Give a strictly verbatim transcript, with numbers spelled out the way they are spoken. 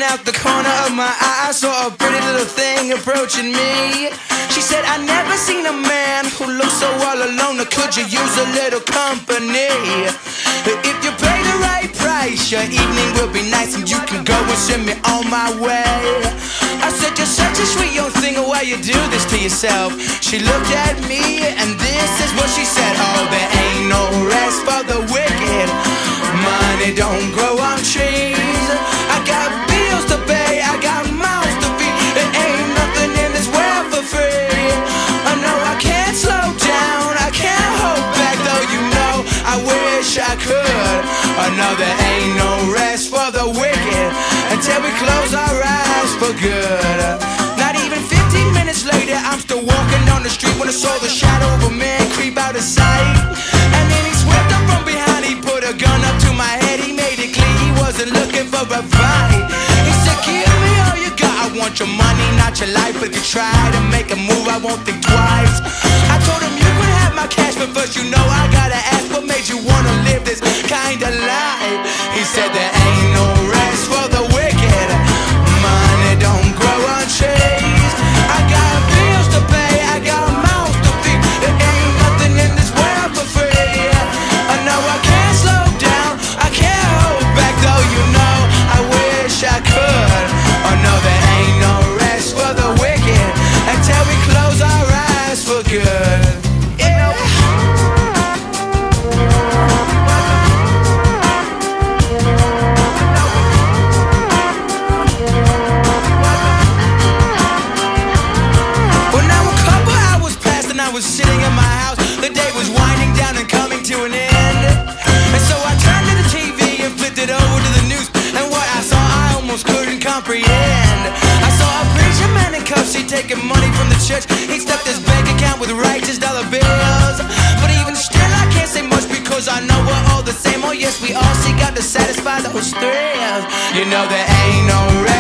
Looking out the corner of my eye, I saw a pretty little thing approaching me. She said, I never seen a man who looks so all alone, or could you use a little company? If you pay the right price, your evening will be nice, and you can go and send me on my way. I said, you're such a sweet young thing, why you do this to yourself? She looked at me, and this is what she said. Oh, there ain't no rest for the wicked. Money don't grow on trees. I got bills to pay, I got mouths to feed. There ain't nothing in this world for free. I know I can't slow down, I can't hold back, though you know I wish I could. I know there ain't no rest for the wicked until we close our eyes for good. Not even fifteen minutes later, I'm still walking down the street when I saw the shadow of a man creep out of sight. And then he swept up from behind, he put a gun up to my head, he made it clear he wasn't looking for a fight. He said, give me all you got, I want your money, not your life. But if you try to make a move, I won't think twice. I told him you could have my cash, but first you know I gotta ask, what made you wanna live this kind of life? He said there ain't no rest for the wicked. Money don't grow on trees. I got bills to pay, I got mouths to feed. There ain't nothing in this world for free. I know I can't slow down, I can't hold back, though you know I wish I could. Oh no, there ain't no rest for the wicked until we close our eyes for good. Yeah. Well, now a couple hours passed and I was sitting in my house. The day was winding down and coming to an end. And so I turned to the T V and flipped it over to the news. And what I saw I almost couldn't comprehend. I saw a preacher man in cuffs, he taking money from the church. He stuffed his bank account with righteous dollar bills. But even still I can't say much, because I know we're all the same. Oh yes, we all seek out to satisfy those thrills. You know there ain't no rest